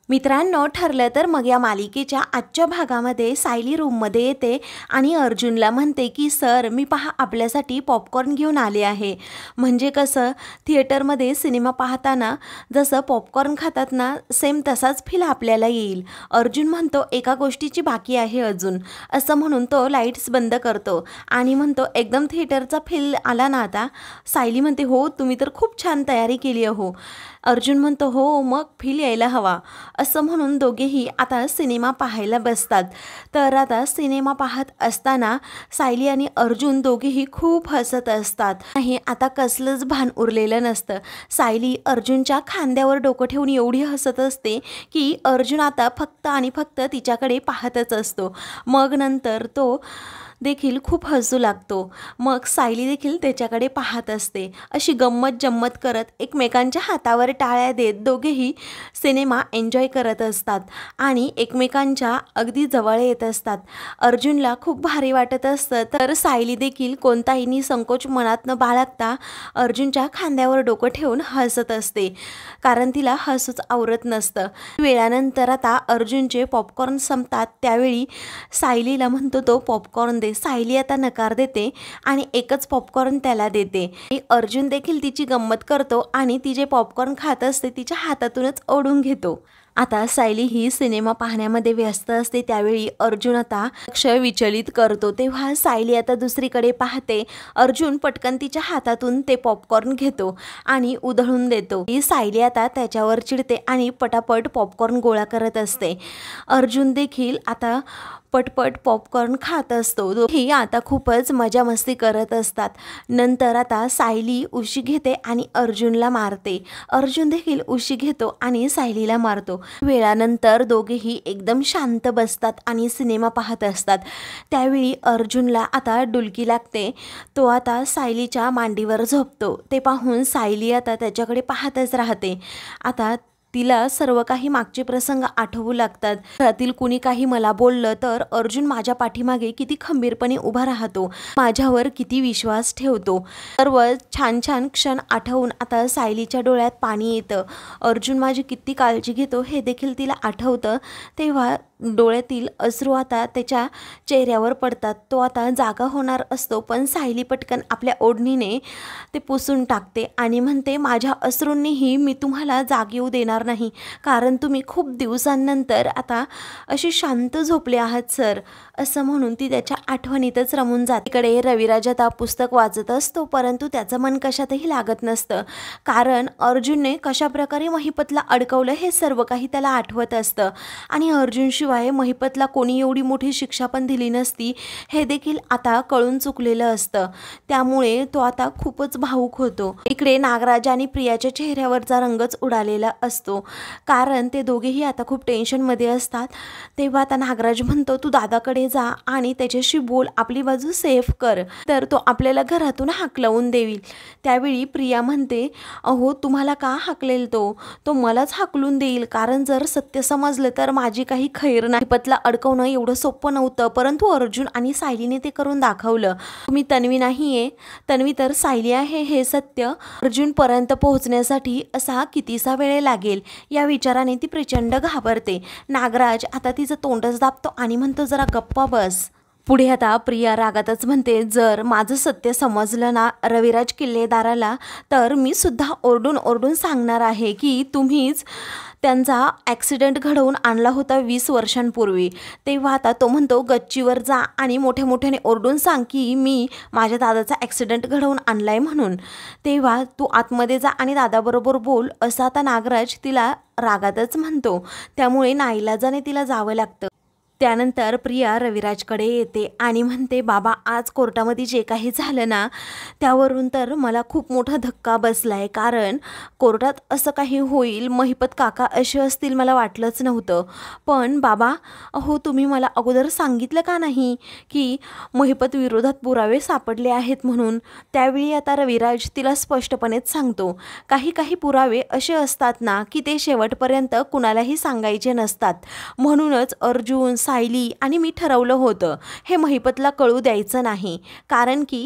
मित्रांनो, ठरलं तर मग या मालिकेच्या आजच्या भागामध्ये सायली रूममध्ये येते आणि अर्जुनला म्हणते की सर, मी पहा आपल्यासाठी पॉपकॉर्न घेऊन आले आहे. म्हणजे कसं, थिएटरमध्ये सिनेमा पाहताना जसं पॉपकॉर्न खातात ना, सेम तसाच फील आपल्याला येईल. अर्जुन म्हणतो एका गोष्टीची बाकी आहे अजून, असं म्हणून तो लाईट्स बंद करतो आणि म्हणतो एकदम थिएटरचा फील आला ना आता. सायली म्हणते हो, तुम्ही तर खूप छान तयारी केली हो. अर्जुन म्हणतो हो, मग फील यायला हवा. असं म्हणून दोघेही आता सिनेमा पाहायला बसतात. तर आता सिनेमा पाहत असताना सायली आणि अर्जुन दोघेही खूप हसत असतात. नाही, आता कसलंच भान उरलेलं नसतं. सायली अर्जुनच्या खांद्यावर डोकं ठेवून एवढी हसत असते की अर्जुन आता फक्त आणि फक्त तिच्याकडे पाहतच असतो. मग नंतर तो देखील खूप हसू लागतो. मग सायली देखील त्याच्याकडे पाहत असते. अशी गंमत जम्मत करत एकमेकांच्या हातावर टाळ्या देत दोघेही सिनेमा एन्जॉय करत असतात आणि एकमेकांच्या अगदी जवळ येत असतात. अर्जुनला खूप भारी वाटत असतं, तर सायली देखील कोणताही निसंकोच मनात न बाळगता अर्जुनच्या खांद्यावर डोकं ठेवून हसत असते, कारण तिला हसूच आवरत नसतं. वेळानंतर आता अर्जुनचे पॉपकॉर्न संपतात. त्यावेळी सायलीला म्हणतो तो पॉपकॉर्न दे. सायली आता नकार देते आणि एकच पॉपकॉर्न त्याला देते. अर्जुन देखील तिची गंमत करतो आणि ती जे पॉपकॉर्न खात असते तिच्या हातातूनच ओढून घेतो. आता सायली ही सिनेमा पाहण्यामध्ये व्यस्त असते. त्यावेळी अर्जुन आता लक्ष विचलित करतो. तेव्हा सायली आता दुसरीकडे पाहते. अर्जुन पटकन तिच्या हातातून ते पॉपकॉर्न घेतो आणि उधळून देतो. ही सायली आता त्याच्यावर चिडते आणि पटापट पॉपकॉर्न गोळा करत असते. अर्जुन देखील आता पटपट पॉपकॉर्न खात असतो. दोघेही आता खूपच मजा मस्ती करत असतात. नंतर आता सायली उशी घेते आणि अर्जुनला मारते. अर्जुन देखील उशी घेतो आणि सायलीला मारतो. वेळानंतर दोघेही एकदम शांत बसतात आणि सिनेमा पाहत असतात. त्यावेळी अर्जुनला आता डुलकी लागते. तो आता सायलीच्या मांडीवर झोपतो. ते पाहून सायली आता त्याच्याकडे पाहतच राहते. आता तिला सर्व काही मागचे प्रसंग आठवू लागतात. घरातील कुणी काही मला बोललं तर अर्जुन माझ्या पाठीमागे किती खंबीरपणे उभा राहतो, माझ्यावर किती विश्वास ठेवतो. सर्व छान छान क्षण आठवून आता सायलीच्या डोळ्यात पाणी येतं. अर्जुन माझी किती काळजी घेतो हे देखील तिला आठवतं. तेव्हा डोळ्यातील अश्रू आता त्याच्या चेहऱ्यावर पडतात. तो आता जागा होणार असतो, पण सायली पटकन आपल्या ओढणीने ते पुसून टाकते आणि म्हणते माझ्या अश्रूंनीही मी तुम्हाला जाग येऊ देणार नाही, कारण तुम्ही खूप दिवसांनंतर आता अशी शांत झोपले आहात सर. असं म्हणून ती त्याच्या आठवणीतच रमून जाते. इकडे रविराज आता पुस्तक वाचत असतो, परंतु त्याचं मन कशातही लागत नसतं, कारण अर्जुनने कशाप्रकारे महिपतला अडकवलं हे सर्व काही त्याला आठवत असतं. आणि अर्जुनशिवाय महिपतला कोणी एवढी मोठी शिक्षा पण दिली नसती हे देखील आता कळून चुकलेलं असतं. त्यामुळे तो आता खूपच भावूक होतो. इकडे नागराज आणि प्रियाच्या चेहऱ्यावरचा रंगच उडालेला असतो, कारण ते दोघेही आता खूप टेन्शनमध्ये असतात. तेव्हा आता नागराज म्हणतो तू दादाकडे जा आणि त्याच्याशी बोल, आपली बाजू सेफ कर, तर तो आपल्याला घरातून हाकलवून देईल. त्यावेळी प्रिया म्हणते अहो, तुम्हाला का हाकलेल तो मलाच हाकलून देईल, कारण जर सत्य समजलं तर माझी काही खैर नाही. महिपतला अडकवणं एवढं सोपं नव्हतं, परंतु अर्जुन आणि सायलीने ते करून दाखवलं. तुम्ही तन्वी नाहीये, तन्वी तर सायली आहे हे सत्य अर्जुनपर्यंत पोहोचण्यासाठी असा कितीसा वेळ लागेल या विचाराने ती प्रचंड घाबरते. नागराज आता तिचं तोंडच दाबतो आणि म्हणतो जरा गप्पा बस. पुढे आता प्रिया रागातच म्हणते जर माझं सत्य समजलं ना रविराज किल्लेदाराला, तर मी सुद्धा ओरडून ओरडून सांगणार आहे की तुम्हीच त्यांचा ॲक्सिडेंट घडवून आणला होता 20 वर्षांपूर्वी. तेव्हा आता तो म्हणतो गच्चीवर जा आणि मोठ्या मोठ्याने ओरडून सांग की मी माझ्या दादाचा ॲक्सिडेंट घडवून आणलाय म्हणून. तेव्हा तू आतमध्ये जा आणि दादाबरोबर बोल, असं आता नागराज तिला रागातच म्हणतो. त्यामुळे नाईलाजाने तिला जावं लागतं. त्यानंतर प्रिया रविराजकडे येते आणि म्हणते बाबा, आज कोर्टामध्ये जे काही झालं ना त्यावरून तर मला खूप मोठा धक्का बसला आहे, कारण कोर्टात असं काही होईल, महिपत काका असे असतील मला वाटलंच नव्हतं. पण बाबा अहो, तुम्ही मला अगोदर सांगितलं का नाही की महिपत विरोधात पुरावे सापडले आहेत म्हणून. त्यावेळी आता रविराज तिला स्पष्टपणेच सांगतो काही काही पुरावे असे असतात ना की ते शेवटपर्यंत कुणालाही सांगायचे नसतात. म्हणूनच अर्जुन, सायली आणि मी ठरवलं होतं हे महिपतला कळू द्यायचं नाही, कारण की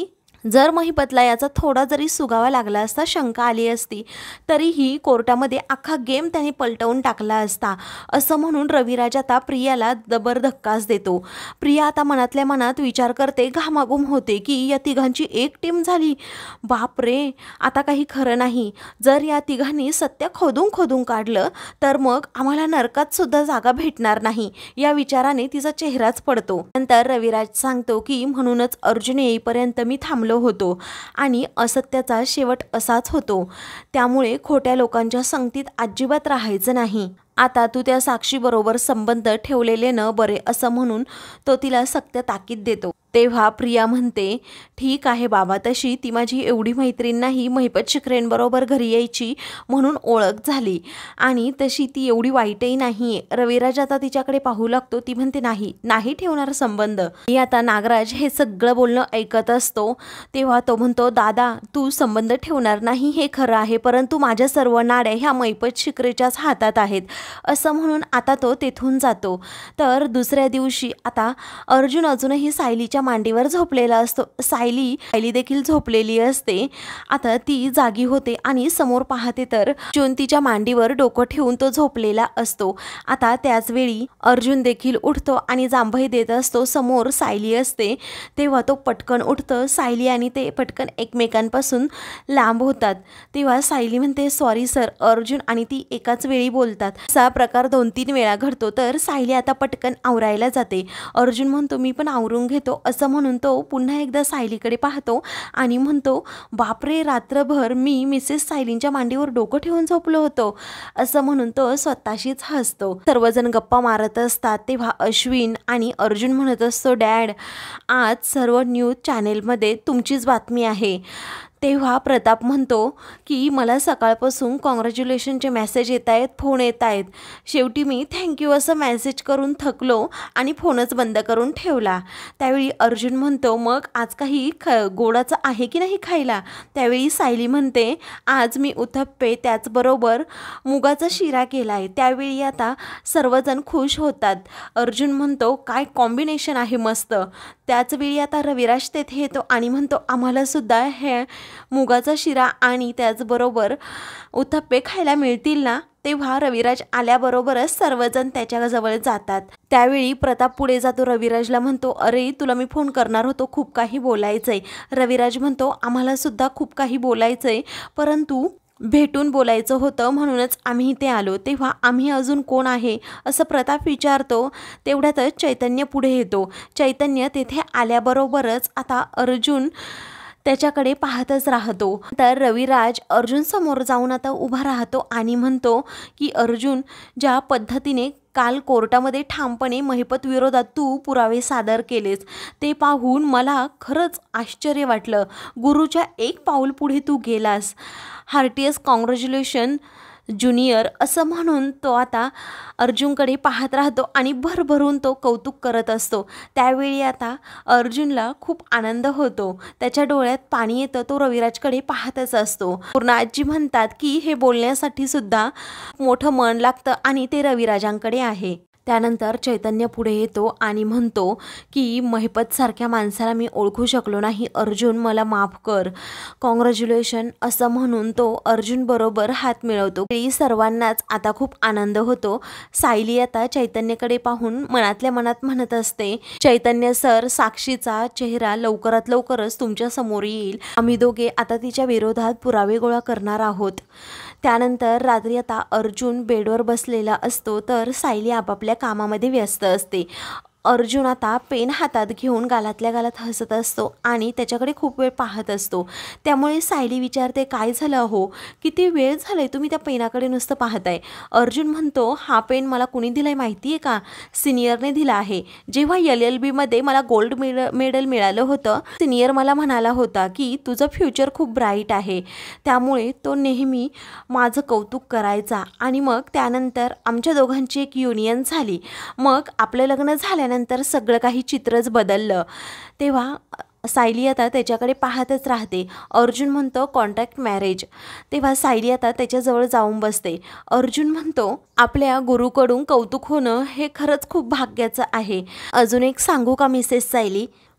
जर महिपतला याचा थोडा जरी सुगावा लागला असता, शंका आली असती, तरीही कोर्टामध्ये अख्खा गेम त्याने पलटवून टाकला असता, असं म्हणून रविराज आता प्रियाला जबर धक्काच देतो. प्रिया आता मनातल्या मनात विचार करते, घामाघूम होते की या तिघांची एक टीम झाली. बाप रे, आता काही खरं नाही. जर या तिघांनी सत्य खोदून खोदून काढलं तर मग आम्हाला नरकात सुद्धा जागा भेटणार नाही, या विचाराने तिचा चेहराच पडतो. नंतर रविराज सांगतो की म्हणूनच अर्जुन येईपर्यंत मी थांबलो होतो आणि असत्याचा शेवट असाच होतो. त्यामुळे खोट्या लोकांच्या संगतीत अजिबात राहायचं नाही. आता तू त्या साक्षीबरोबर संबंध ठेवलेले न बरे, असं म्हणून तो तिला सक्त ताकीद देतो. तेव्हा प्रिया म्हणते, ठीक आहे बाबा, तशी ती माझी एवढी मैत्रीण नाही, महिपत शिखरेंबरोबर घरी यायची म्हणून ओळख झाली आणि तशी ती एवढी वाईटही नाही आहे. रविराज आता तिच्याकडे पाहू लागतो. ती म्हणते, नाही ठेवणार संबंध. ही आता नागराज हे सगळं बोलणं ऐकत असतो. तेव्हा तो म्हणतो, दादा तू संबंध ठेवणार नाही हे खरं आहे, परंतु माझ्या सर्व नाड्या ह्या महिपत शिखरेच्याच हातात आहेत, असं म्हणून आता तो तेथून जातो. तर दुसऱ्या दिवशी आता अर्जुन अजूनही सायलीच्या मांडीवर झोपलेला असतो. सायली देखील झोपलेली असते. आता ती जागी होते आणि समोर पाहते तर अर्जुन तिच्या मांडीवर डोकं ठेवून तो झोपलेला असतो. आता त्याच वेळी अर्जुन देखील उठतो आणि जांभई देत असतो. समोर सायली असते. तेव्हा तो पटकन उठतो. सायली आणि ते पटकन एकमेकांपासून लांब होतात. तेव्हा सायली म्हणते, सॉरी सर. अर्जुन आणि ती एकाच वेळी बोलतात. असा प्रकार 2-3 वेळा घडतो. तर सायली आता पटकन आवरायला जाते. अर्जुन म्हणतो, मी पण आवरून घेतो, असं म्हणून तो पुन्हा एकदा सायलीकडे पाहतो आणि म्हणतो, बापरे, रात्रभर मी मिसेस सायलींच्या मांडीवर डोकं ठेवून झोपलो होतो, असं म्हणून तो स्वतःशीच हसतो. सर्वजण गप्पा मारत असतात. तेव्हा अश्विन आणि अर्जुन म्हणत असतो, डॅड आज सर्व न्यूज चॅनेलमध्ये तुमचीच बातमी आहे. तेव्हा प्रताप म्हणतो की मला सकाळपासून कॉंग्रॅच्युलेशनचे मेसेज येत आहेत, फोन येत आहेत. शेवटी मी थँक्यू असं मेसेज करून थकलो आणि फोनच बंद करून ठेवला. त्यावेळी अर्जुन म्हणतो, मग आज काही गोडाचं आहे की नाही खायला? त्यावेळी सायली म्हणते, आज मी उत्तप्पे त्याचबरोबर मुगाचा शिरा केला आहे. त्यावेळी आता सर्वजण खुश होतात. अर्जुन म्हणतो, काय कॉम्बिनेशन आहे मस्त. त्याचवेळी आता रविराज तेथे येतो आणि म्हणतो, आम्हाला सुद्धा हे मुगाचा शिरा आणि त्याचबरोबर उत्तप्पे खायला मिळतील ना? तेव्हा रविराज आल्याबरोबरच सर्वजण त्याच्याजवळ जातात. त्यावेळी प्रताप पुढे जातो. रविराजला म्हणतो, अरे तुला मी फोन करणार होतो, खूप काही बोलायचंय. रविराज म्हणतो, आम्हाला सुद्धा खूप काही बोलायचंय, परंतु भेटून बोलायचं होतं म्हणूनच आम्ही इथे आलो. तेव्हा आम्ही अजून कोण आहे असं प्रताप विचारतो. तेवढ्यातच चैतन्य पुढे येतो. चैतन्य तेथे आल्याबरोबरच आता अर्जुन त्याच्याकडे पाहतच राहतो. तर रविराज अर्जुन समोर जाऊन आता उभा राहतो आणि म्हणतो की अर्जुन, ज्या पद्धतीने काल कोर्टामध्ये ठामपणे महिपत विरोधात तू पुरावे सादर केलेस ते पाहून मला खरंच आश्चर्य वाटलं. गुरुच्या एक पाऊल पुढे तू गेलास. हार्टियस कॉंग्रॅच्युलेशन ज्युनियर, असं म्हणून तो आता अर्जुनकडे पाहत राहतो आणि भरभरून तो कौतुक करत असतो. त्यावेळी आता अर्जुनला खूप आनंद होतो. त्याच्या डोळ्यात पाणी येतं. तो रविराजकडे पाहतच असतो. पूर्णाजी म्हणतात की हे बोलण्यासाठी सुद्धा मोठं मन लागतं आणि ते रविराजांकडे आहे. त्यानंतर चैतन्य पुढे येतो आणि म्हणतो की महिपतसारख्या माणसाला मी ओळखू शकलो नाही. अर्जुन मला माफ कर. कॉंग्रॅच्युलेशन, असं म्हणून तो अर्जुन बरोबर हात मिळवतो. सर्वांनाच आता खूप आनंद होतो. सायली आता चैतन्यकडे पाहून मनातल्या मनात म्हणत असते, चैतन्य सर, साक्षीचा चेहरा लवकरात लवकरच तुमच्या समोर येईल. आम्ही दोघे आता तिच्या विरोधात पुरावे गोळा करणार आहोत. त्यानंतर रात्री आता अर्जुन बेडवर बसलेला असतो. तर सायली आपापल्या कामामध्ये व्यस्त असते. अर्जुन आता पेन हातात घेऊन गालातल्या गालात हसत असतो आणि त्याच्याकडे खूप वेळ पाहत असतो. त्यामुळे सायली विचारते, काय झालं हो, किती वेळ झालाय तुम्ही त्या पेनाकडे नुसतं पाहताय? अर्जुन म्हणतो, हा पेन मला कुणी दिलाय माहिती आहे का? सिनियरने दिला आहे. जेव्हा LLBमध्ये मला गोल्ड मेडल मिळालं होतं, सिनियर मला म्हणाला होता की तुझं फ्युचर खूप ब्राईट आहे. त्यामुळे तो नेहमी माझं कौतुक करायचा आणि मग त्यानंतर आमच्या दोघांची एक युनियन झाली. मग आपलं लग्न झाल्यानंतर सगळं काही चित्रच बदललं. तेव्हा सायली आता त्याच्याकडे पाहतच राहते. अर्जुन म्हणतो, कॉन्ट्रॅक्ट मॅरेज. तेव्हा सायली आता त्याच्याजवळ जाऊन बसते. अर्जुन म्हणतो, आपल्या गुरुकडून कौतुक होणं हे खरंच खूप भाग्याचं आहे. अजून एक सांगू का मिसेस सायली?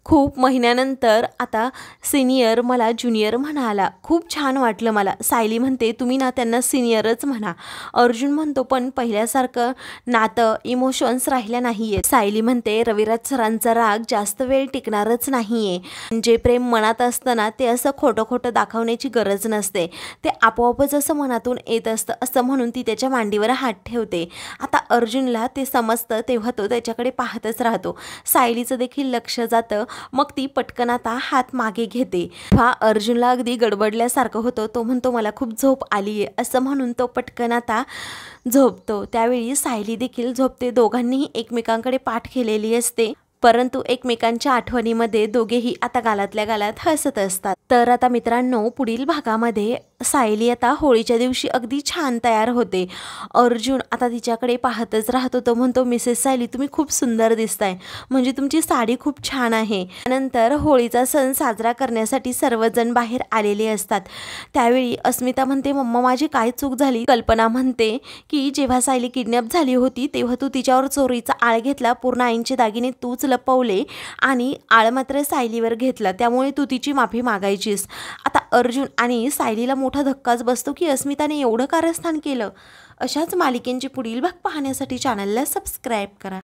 खूप महिन्यानंतर आता सिनियर मला ज्युनियर म्हणाला. खूप छान वाटलं मला. सायली म्हणते तुम्ही ना त्यांना सिनियरच म्हणा. अर्जुन म्हणतो पण पहिल्यासारखं नातं इमोशन्स राहिल्या नाही आहेत. सायली म्हणते रविराज सरांचा राग जास्त वेळ टिकणारच नाही आहे. जे प्रेम मनात असतं ना ते असं खोटं खोटं दाखवण्याची गरज नसते. ते आपोआपच असं मनातून येत असतं असं म्हणून ती त्याच्या मांडीवर हात ठेवते. आता अर्जुनला ते समजतं तेव्हा तो त्याच्याकडे पाहतच राहतो. सायलीचं देखील लक्ष जातं. मग ती पटकन आता हात मागे घेते. तेव्हा अर्जुनला अगदी गडबडल्यासारखं होतं. तो म्हणतो मला खूप झोप आली आहे असं म्हणून तो पटकन आता झोपतो. त्यावेळी सायली देखील झोपते. दोघांनीही एकमेकांकडे पाठ केलेली असते परंतु एकमेकांच्या आठवणीमध्ये दोघेही आता गालातल्या गालात हसत असतात. तर आता मित्रांनो पुढील भागामध्ये सायली आता होळीच्या दिवशी अगदी छान तयार होते. अर्जुन आता तिच्याकडे पाहतच राहतो. तो म्हणतो मिसेस सायली तुम्ही खूप सुंदर दिसताय. म्हणजे तुमची साडी खूप छान आहे. त्यानंतर होळीचा सण साजरा करण्यासाठी सर्वजण बाहेर आलेले असतात. त्यावेळी अस्मिता म्हणते मम्मा माझी काय चूक झाली. कल्पना म्हणते की जेव्हा सायली किडनॅप झाली होती तेव्हा तू तिच्यावर चोरीचा आळ घेतला. पूर्ण आईंचे दागिने तूच लपवले आणि आळ मात्र सायलीवर घेतला. त्यामुळे तू तिची माफी मागायचीस. आता अर्जुन आणि सायलीला मोठा धक्काच बसतो की अस्मिताने एवढं कारस्थान केलं. अशाच मालिकेंचे पुढील भाग पाहण्यासाठी चॅनलला सबस्क्राईब करा.